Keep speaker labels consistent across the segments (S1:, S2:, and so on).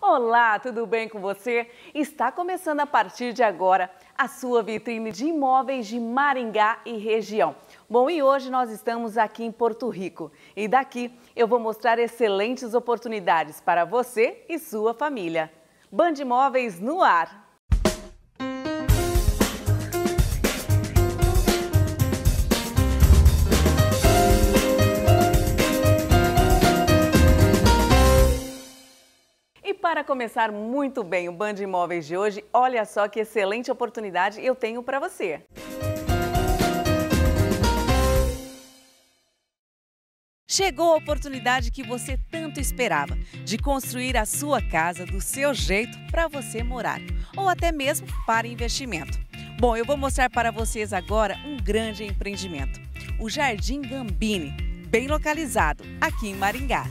S1: Olá, tudo bem com você? Está começando a partir de agora a sua vitrine de imóveis de Maringá e região. Bom, e hoje nós estamos aqui em Porto Rico e daqui eu vou mostrar excelentes oportunidades para você e sua família. Band Imóveis no ar! Para começar muito bem o Band Imóveis de hoje, olha só que excelente oportunidade eu tenho para você. Chegou a oportunidade que você tanto esperava, de construir a sua casa do seu jeito para você morar, ou até mesmo para investimento. Bom, eu vou mostrar para vocês agora um grande empreendimento, o Jardim Gambini, bem localizado aqui em Maringá.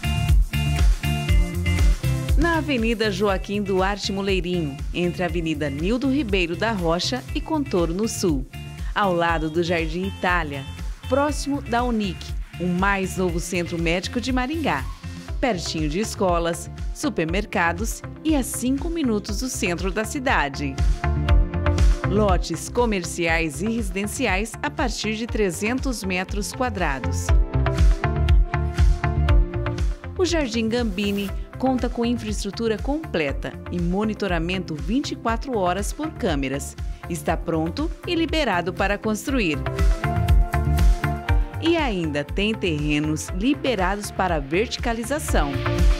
S1: Na Avenida Joaquim Duarte Moleirinho, entre a Avenida Nildo Ribeiro da Rocha e Contorno Sul, ao lado do Jardim Itália, próximo da Unic, o mais novo centro médico de Maringá, pertinho de escolas, supermercados e a 5 minutos do centro da cidade. Lotes comerciais e residenciais a partir de 300 metros quadrados. O Jardim Gambini conta com infraestrutura completa e monitoramento 24 horas por câmeras. Está pronto e liberado para construir. E ainda tem terrenos liberados para verticalização.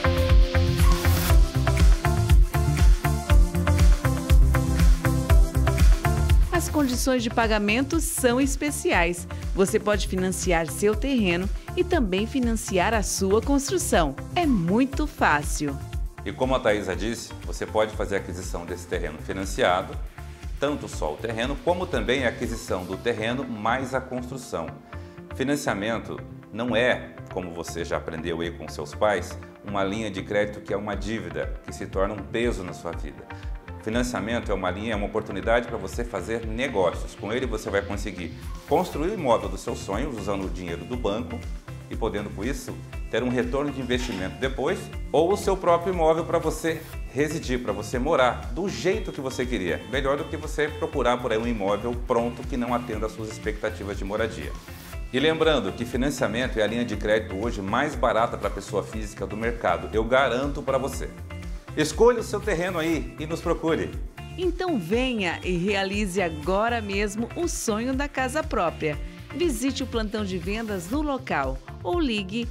S1: As condições de pagamento são especiais. Você pode financiar seu terreno e também financiar a sua construção. É muito fácil.
S2: E como a Thaisa disse, você pode fazer a aquisição desse terreno financiado, tanto só o terreno, como também a aquisição do terreno mais a construção. Financiamento não é, como você já aprendeu aí com seus pais, uma linha de crédito que é uma dívida, que se torna um peso na sua vida. Financiamento é uma linha, é uma oportunidade para você fazer negócios. Com ele você vai conseguir construir o imóvel dos seus sonhos usando o dinheiro do banco e podendo com isso ter um retorno de investimento depois, ou o seu próprio imóvel para você residir, para você morar do jeito que você queria. Melhor do que você procurar por aí um imóvel pronto que não atenda às suas expectativas de moradia. E lembrando que financiamento é a linha de crédito hoje mais barata para a pessoa física do mercado. Eu garanto para você. Escolha o seu terreno aí e nos procure.
S1: Então venha e realize agora mesmo o sonho da casa própria. Visite o plantão de vendas no local ou ligue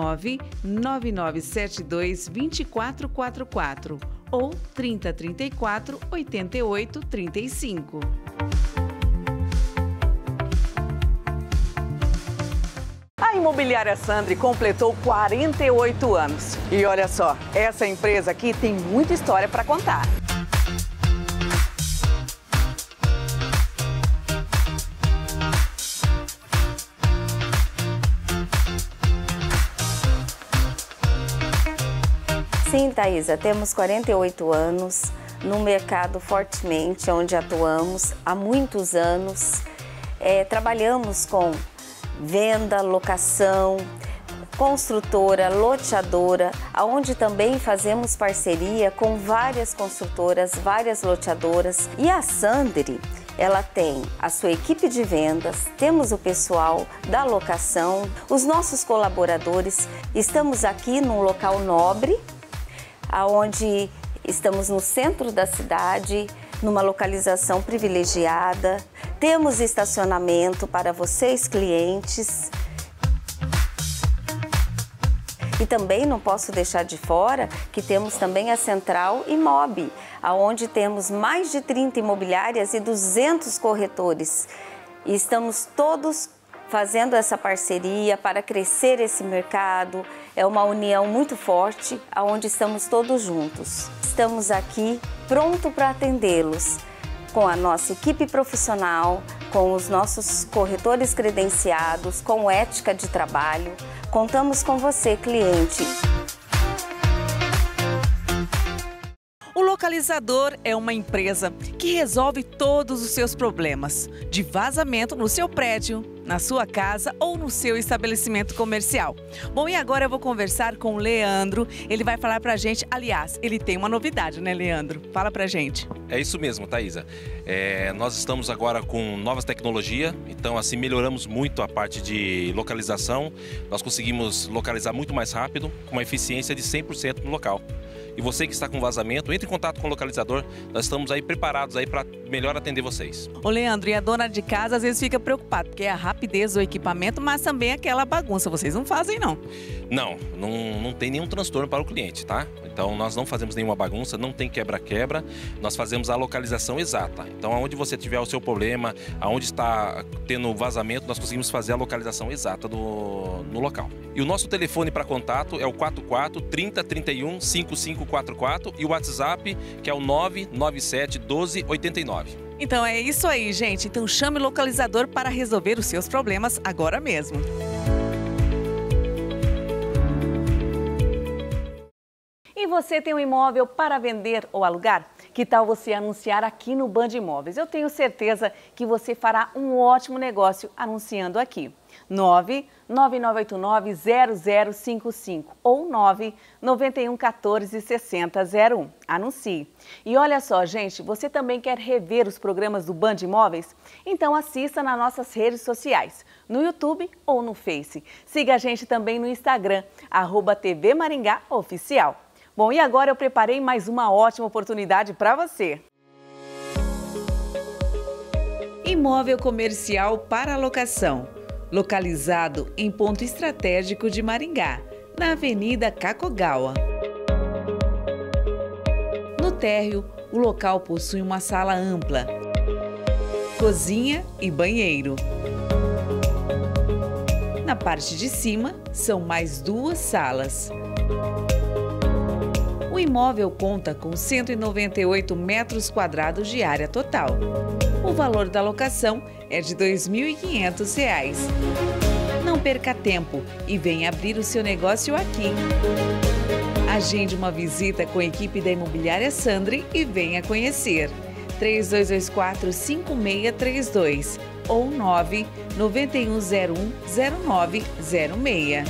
S1: 99972-2444 ou 3034-8835. A Imobiliária Sandri completou 48 anos. E olha só, essa empresa aqui tem muita história para contar.
S3: Sim, Thaisa, temos 48 anos no mercado fortemente, onde atuamos há muitos anos. Trabalhamos com venda, locação, construtora, loteadora, aonde também fazemos parceria com várias construtoras, várias loteadoras. E a Sandri, ela tem a sua equipe de vendas, temos o pessoal da locação, os nossos colaboradores. Estamos aqui num local nobre, aonde estamos no centro da cidade, numa localização privilegiada. Temos estacionamento para vocês, clientes. E também não posso deixar de fora que temos também a Central Imob, onde temos mais de 30 imobiliárias e 200 corretores. E estamos todos fazendo essa parceria para crescer esse mercado. É uma união muito forte, onde estamos todos juntos. Estamos aqui pronto para atendê-los, com a nossa equipe profissional, com os nossos corretores credenciados, com ética de trabalho. Contamos com você, cliente.
S1: Localizador é uma empresa que resolve todos os seus problemas de vazamento no seu prédio, na sua casa ou no seu estabelecimento comercial. Bom, e agora eu vou conversar com o Leandro. Ele vai falar pra gente, aliás, ele tem uma novidade, né, Leandro? Fala pra gente.
S4: É isso mesmo, Thaisa. Nós estamos agora com novas tecnologias, então assim melhoramos muito a parte de localização. Nós conseguimos localizar muito mais rápido, com uma eficiência de 100% no local. E você que está com vazamento, entre em contato com o localizador. Nós estamos aí preparados aí para melhor atender vocês.
S1: Ô Leandro, e a dona de casa às vezes fica preocupada, porque é a rapidez do equipamento, mas também aquela bagunça. Vocês não fazem, não?
S4: Não tem nenhum transtorno para o cliente, tá? Então nós não fazemos nenhuma bagunça, não tem quebra-quebra. Nós fazemos a localização exata. Então aonde você tiver o seu problema, aonde está tendo vazamento, nós conseguimos fazer a localização exata no local. E o nosso telefone para contato é o 44 30 31 5544 e o WhatsApp que é o 997 12 89.
S1: Então é isso aí, gente. Então chame o localizador para resolver os seus problemas agora mesmo. E você tem um imóvel para vender ou alugar? Que tal você anunciar aqui no Band Imóveis? Eu tenho certeza que você fará um ótimo negócio anunciando aqui. 99989-0055 ou 99114-6001. Anuncie. E olha só, gente, você também quer rever os programas do Band Imóveis? Então assista nas nossas redes sociais, no YouTube ou no Face. Siga a gente também no Instagram, @TV Maringá Oficial. Bom, e agora eu preparei mais uma ótima oportunidade para você. Imóvel comercial para locação. Localizado em ponto estratégico de Maringá, na Avenida Kakogawa. No térreo, o local possui uma sala ampla, cozinha e banheiro. Na parte de cima, são mais 2 salas. O imóvel conta com 198 metros quadrados de área total. O valor da locação é de R$ 2.500. Não perca tempo e venha abrir o seu negócio aqui. Agende uma visita com a equipe da Imobiliária Sandri e venha conhecer. 3224-5632 ou 99101-0906.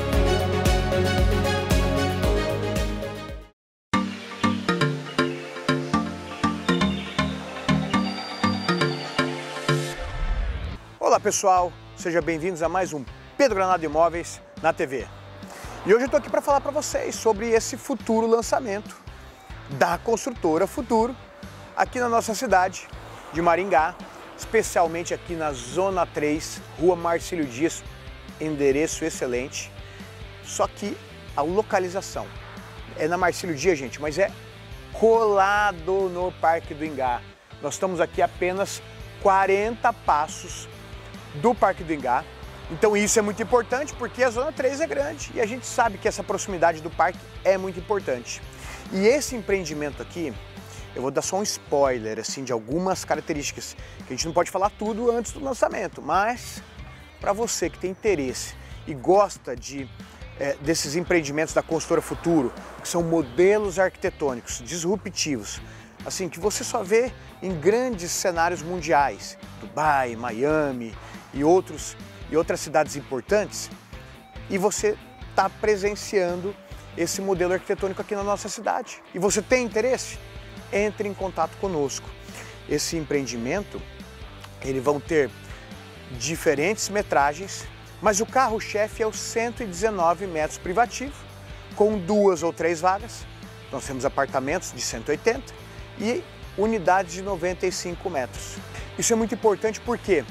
S5: Olá pessoal, sejam bem-vindos a mais um Pedro Granado Imóveis na TV. E hoje eu estou aqui para falar para vocês sobre esse futuro lançamento da construtora Futuro aqui na nossa cidade de Maringá, especialmente aqui na Zona 3, Rua Marcílio Dias, endereço excelente, só que a localização é na Marcílio Dias, gente, mas é colado no Parque do Ingá. Nós estamos aqui apenas 40 passos do Parque do Ingá. Então isso é muito importante porque a Zona 3 é grande e a gente sabe que essa proximidade do parque é muito importante. E esse empreendimento aqui, eu vou dar só um spoiler assim, de algumas características, que a gente não pode falar tudo antes do lançamento, mas para você que tem interesse e gosta desses empreendimentos da construtora Futuro, que são modelos arquitetônicos disruptivos, assim, que você só vê em grandes cenários mundiais, Dubai, Miami e outras cidades importantes, e você está presenciando esse modelo arquitetônico aqui na nossa cidade. E você tem interesse? Entre em contato conosco. Esse empreendimento, eles vão ter diferentes metragens, mas o carro-chefe é os 119 metros privativos, com 2 ou 3 vagas. Nós temos apartamentos de 180 e unidades de 95 metros. Isso é muito importante porque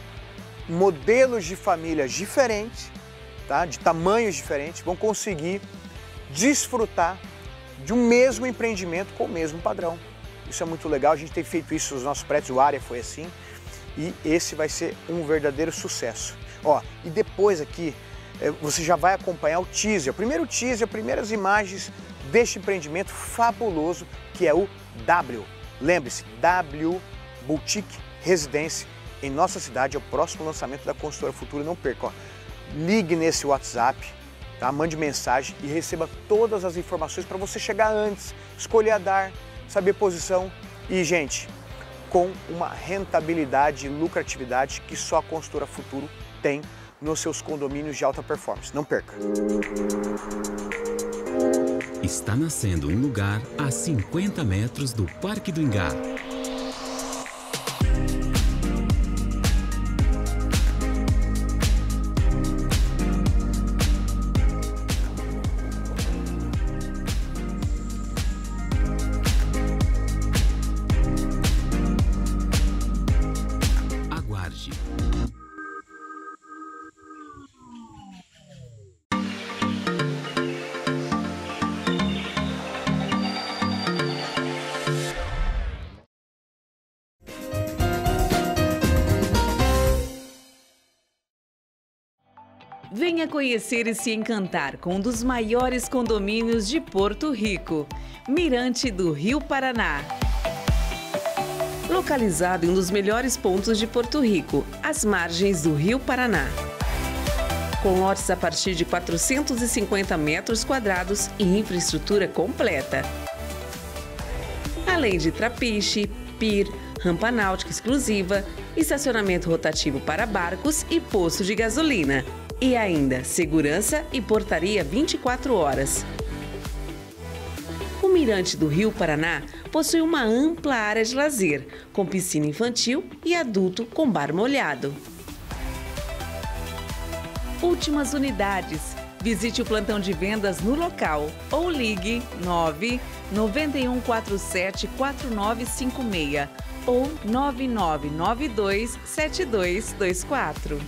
S5: modelos de famílias diferentes, tá? De tamanhos diferentes, vão conseguir desfrutar de um mesmo empreendimento com o mesmo padrão. Isso é muito legal, a gente tem feito isso nos nossos prédios, o área foi assim, e esse vai ser um verdadeiro sucesso. Ó, e depois aqui, você já vai acompanhar o teaser, o primeiro teaser, primeiras imagens deste empreendimento fabuloso, que é o W. Lembre-se, W Boutique Residência, em nossa cidade, é o próximo lançamento da construtora Futuro, não perca. Ó. Ligue nesse WhatsApp, tá? Mande mensagem e receba todas as informações para você chegar antes, escolher a dar saber posição e, gente, com uma rentabilidade e lucratividade que só a Construtora Futuro tem nos seus condomínios de alta performance. Não perca!
S6: Está nascendo um lugar a 50 metros do Parque do Ingá. Aguarde.
S1: Venha conhecer e se encantar com um dos maiores condomínios de Porto Rico, Mirante do Rio Paraná. Localizado em um dos melhores pontos de Porto Rico, às margens do Rio Paraná. Com lotes a partir de 450 metros quadrados e infraestrutura completa. Além de trapiche, pier, rampa náutica exclusiva, estacionamento rotativo para barcos e posto de gasolina. E ainda, segurança e portaria 24 horas. O Mirante do Rio Paraná possui uma ampla área de lazer, com piscina infantil e adulto com bar molhado. Últimas unidades. Visite o plantão de vendas no local ou ligue 991474956 ou 99927224.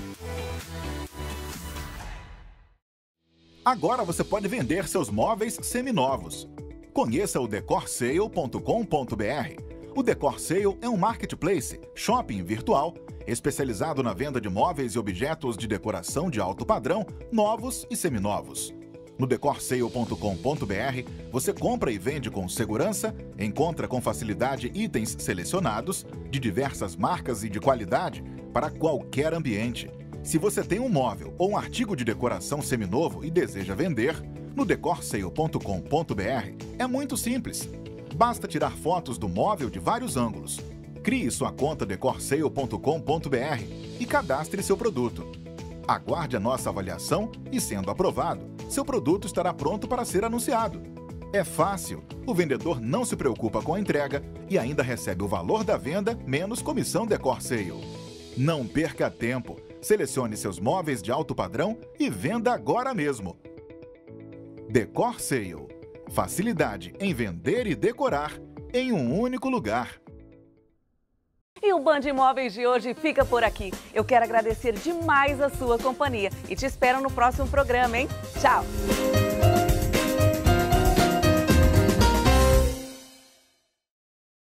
S7: Agora você pode vender seus móveis seminovos. Conheça o decorsale.com.br. O Decor Sale é um marketplace, shopping virtual, especializado na venda de móveis e objetos de decoração de alto padrão, novos e seminovos. No decorsale.com.br, você compra e vende com segurança, encontra com facilidade itens selecionados, de diversas marcas e de qualidade, para qualquer ambiente. Se você tem um móvel ou um artigo de decoração seminovo e deseja vender, no decorsale.com.br é muito simples. Basta tirar fotos do móvel de vários ângulos. Crie sua conta decorsale.com.br e cadastre seu produto. Aguarde a nossa avaliação e, sendo aprovado, seu produto estará pronto para ser anunciado. É fácil, o vendedor não se preocupa com a entrega e ainda recebe o valor da venda menos comissão Decor Sale. Não perca tempo. Selecione seus móveis de alto padrão e venda agora mesmo. Decor Sale. Facilidade em vender e decorar em um único lugar.
S1: E o Band Imóveis de hoje fica por aqui. Eu quero agradecer demais a sua companhia e te espero no próximo programa, hein? Tchau!